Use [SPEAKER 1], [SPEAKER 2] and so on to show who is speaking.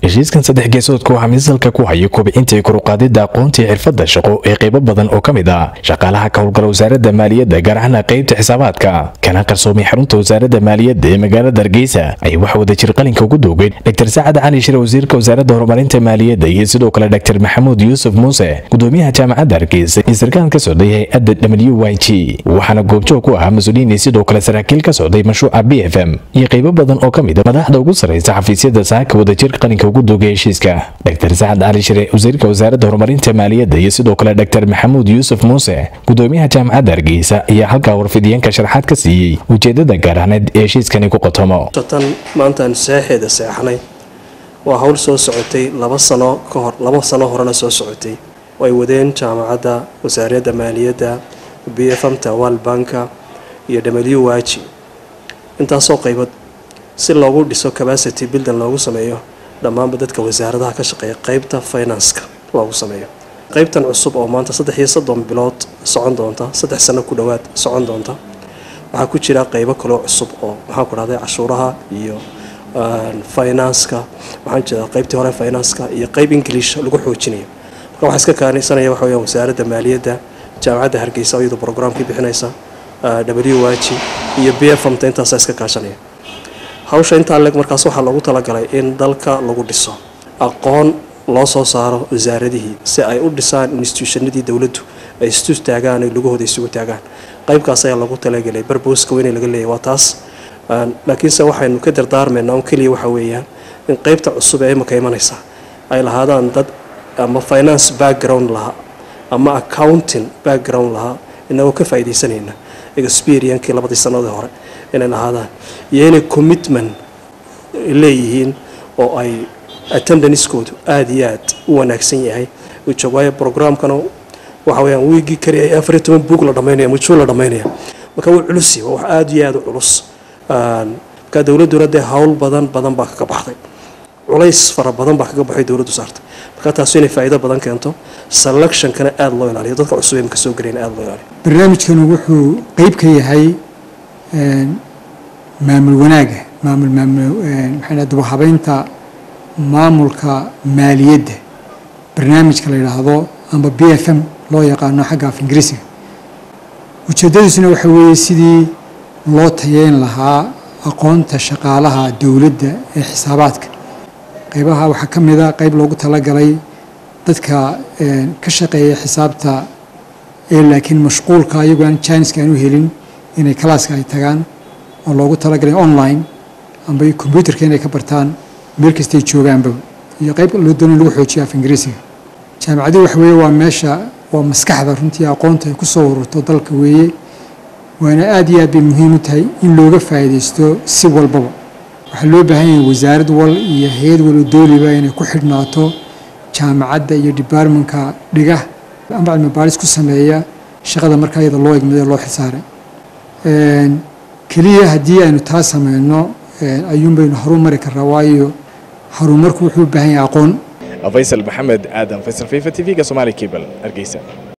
[SPEAKER 1] heshiiskan saddex geesoodka waxaa miisalka ku haya kobcinta kor u qaadida aqoonta iyo xirfadda shaqo ee qaybo badan oo kamid ah shaqaalaha ka howlgala wasaaradda maaliyadda gaar ahaan qaybta xisaabaadka kana qarsoomay xarunta wasaaradda maaliyadda ee magaalada Hargeysa ay wax wada jir qalinka ugu doogeen Dr. Saacad Cali Shire wasiirka wasaaradda horumarinta maaliyadda iyo sidoo kale Dr. Maxamuud Yuusuf Muuse gudoomiyaha jaamacadda Hargeysa iyo sarkaan ka socday hay'adda WYG waxaana goobjoog ku ah mas'uuliyiin sidoo kale saraakiil ka socday mashruuca BFM iyo qaybo badan oo kamid ah madaxda ugu sareysa xafiisyada saaka wada jir qalinka ugu doogay heshiiska Dr. Saacad Cali Shire wasiirka wasaaradda horumarinta maaliyadda iyo sidoo kale Dr. Maxamuud Yuusuf Muuse gudoomiyaha jaamacadda Hargeysa ayaa halka warfidiyeenka sharaxaad ka siiyay ujeedada gaar ahaaneed ee heshiiskani ku qotomo
[SPEAKER 2] maanta saxeeda saxnay waa hawl soo socotay 2 sano ka hor 2 sano horena soo socotay way wadeen jaamacadda wasaaradda maaliyadda BFM World Bank iyo WYG intaasoo qaybad si loogu dhiso capacity building loogu sameeyo dhammaan dadka wasaaradaha ka shaqeeya qaybta finance-ka loogu sameeyo qaybtan cusub oo maanta 3 bilood socon doonta 3 sano ku dhawaad socon doonta waxaa ku jira qaybo kale oo cusub oo waxa ku raadaya cashuuraha iyo finance-ka waxaan jeedaa qaybtii hore finance-ka iyo qayb English lagu xoojinayo marka waxa iska kaanaysanaya waxa weeye wasaaradda maaliyadda jaamacadda Hargeysa iyadoo programkii bixinaysa WYG iyo BFM intaas iska kaashanaya hawsha inta leg markaas waxa lagu talagalay in dalka lagu dhiso aqoon loo soo saaro wasaaradihii si ay u dhisaan institutionadii dawladdu ay isu taagaan ay lugahooda isugu taagaan qaybkaas ayaa lagu talagalay barboska weyn ee laga leeyahay waa taas laakiin se waxaynu ka dardaarmaynaa oo kaliya waxa weeyaan in qaybta cusub ee imika imanaysa ay lahaadaan dad ama finance background laha ama accounting background laha inagoo ka faa'iideysanayna experience-kii 2 sanadood hore inay lahaadaan iyo inay commitment leeyihiin oo ay attendance-koodu aad iyo aad u wanaagsan yahay ujeedada programkana waxa weeyaan weegi kariya 14 book la dhameeyo mutual la dhameeyo marka uu culus yahay wax aad iyo aad u culus ka dawladdu de hawl badan baa ka baxday culays fara badan baa ka baxay dawladdu saartay marka taas inay faa'iido badan keento selection kana aad loo ilaaliyo dadka cusub ee ka soo gareyn aad loo ilaaliyo
[SPEAKER 3] barnaamijkan wuxuu qayb ka yahay maamul wanaaga maxay daba habeynta maamulka maaliyadda barnaamijka la yiraahdo ama BFM loo yaqaan xagga af Ingiriisiga ujeedadiisuna waxa weeye sidii loo tayeyn lahaa aqoonta shaqaalaha dawladda ee xisaabaadka qaybaha waxa kamid ah qayb loogu talagalay dadka ka shaqeeya xisaabta ee laakiin mashquulka ayagu aan Chinese-ka aanu helin inay class-ka ay tagaan oo loogu talagalay online amba computer-ka inay ka bartaan meel kasta ay joogaanba iyo qayb loo doonayo lagu xoojiyo af Ingiriisiga jaamacaddu waxa weeye waa meesha waa maskaxda runtii aqoonta ay ku soo ururto dalka weeye waana aad iyo aad bay muhiim u tahay in looga faa'iideysto si walbaba waxa loo baahan yahay wasaarad wal iyo hay'ad wal dawliba inay ku xidhnaato jaamacadda iyo department-ka dhiga amba cilmi baaris ku sameeya shaqada marka iyada loo igmado loo xisaaray kaliya haddii aynu taa sameeyno ayuun baynu horumari karnaa waayo horumarku wuxuu u baahan yahay aqoon
[SPEAKER 1] Faisal Maxamed Aadan Faisal FIFA TV-ga Somali Cable Hargeysa